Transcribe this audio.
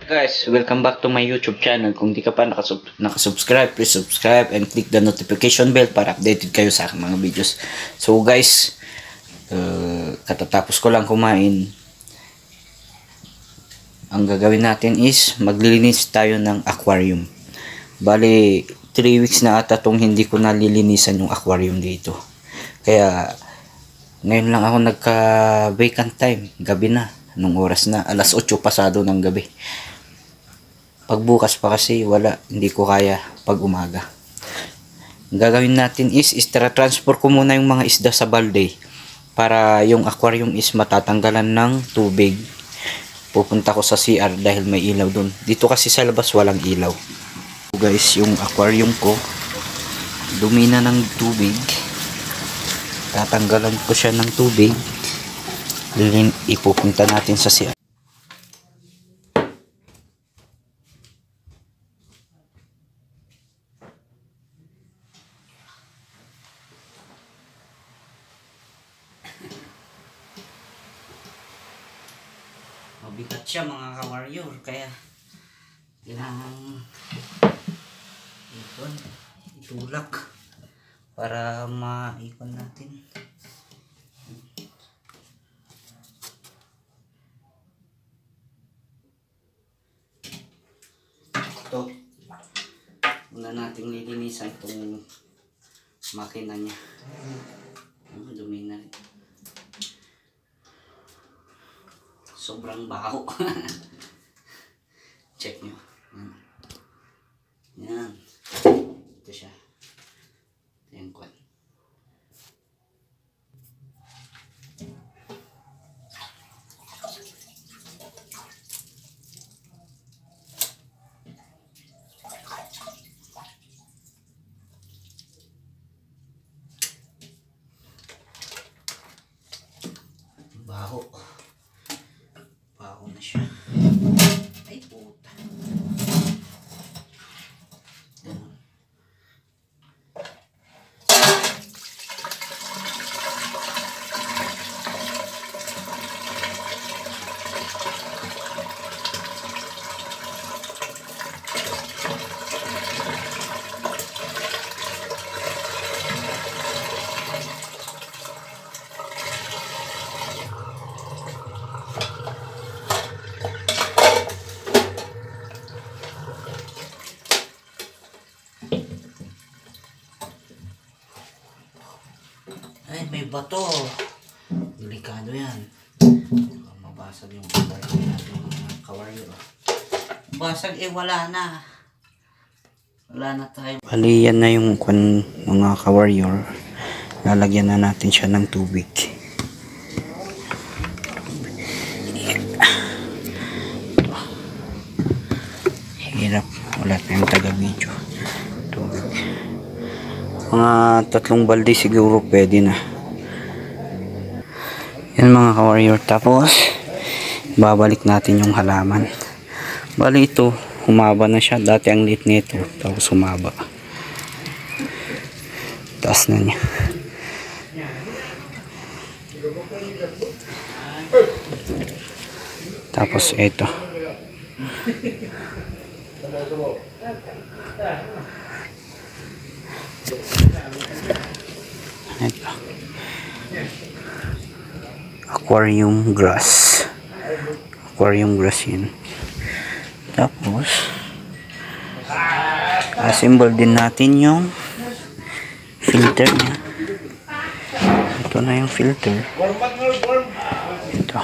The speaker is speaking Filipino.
Guys, welcome back to my YouTube channel. Kung di ka pa nakasubscribe, please subscribe and click the notification bell para updated kayo sa aking mga videos. So guys, katatapos ko lang kumain. Ang gagawin natin is maglilinis tayo ng aquarium. Bali, 3 weeks na ata tong hindi ko nalilinisan yung aquarium dito. Kaya ngayon lang ako nagka-vacant time. Gabi na. Nung oras na. Alas 8 pasado ng gabi. Pagbukas pa kasi wala. Hindi ko kaya pag umaga. Ang gagawin natin is transfer ko muna yung mga isda sa balde. Para yung aquarium is matatanggalan ng tubig. Pupunta ko sa CR dahil may ilaw dun. Dito kasi sa labas walang ilaw. So guys, yung aquarium ko dumi na ng tubig. Tatanggalan ko siya ng tubig. Ipupunta natin sa CR. Mabigat siya mga ka-warrior, kaya kailangan itulak para maikon natin. Ito, una nating lilinisan itong makina niya. Dumi na rin. Sobrang baho. Check nyo. Yan. Ito siya. Ito yung kwan. Baho. Baho na siya. Ay puta. Ay, may bato. Delikado yan. Mabasag yung aquarium natin mga ka-warrior. Basag wala na. Wala na tayo. Bali, yan na yung mga ka-warrior. Lalagyan na natin siya ng tubig. Hirap. Wala tayong taga-video. Tubig. Mga 3 balde siguro pwede na. Yan mga ka-warrior. Tapos babalik natin yung halaman. Bali ito, humaba na siya. Dati ang lit nito. Tapos humaba. Taas na niya. Tapos ito. Ito. Aquarium grass. Aquarium grass yun. Tapos assemble din natin yung filter niya. Ito na yung filter. Ito.